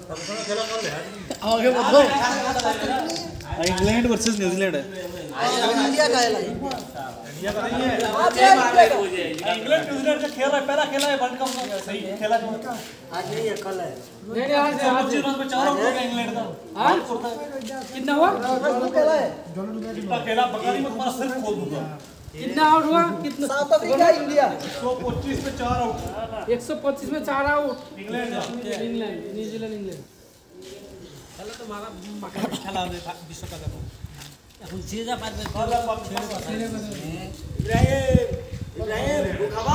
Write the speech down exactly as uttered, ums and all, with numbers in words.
आगे बढ़ो। England versus New Zealand है। इंडिया का है इंडिया का नहीं है। इंग्लैंड न्यूजीलैंड से खेल रहा है, पहला खेला है वर्ल्ड कप में, सही खेला जो आज नहीं है, कल है। नहीं नहीं आज पच्चीस रन पे चार आउट हो गए इंग्लैंड का। हां कितना हुआ? खेला है। कितना खेला बकरी में तुम्हारा सिर खोल दूंगा। कितना आउट हुआ? कितना? साउथ अफ्रीका इंडिया एक सौ पच्चीस पे चार आउट। एक सौ पच्चीस में चार out. England England New Zealand England খেলা তো মারা মাকে খেলা হবে বিশ্বকাপে এখন যে যা পারবে वाला पाप ছেড়ে কথা इब्राहिम इब्राहिम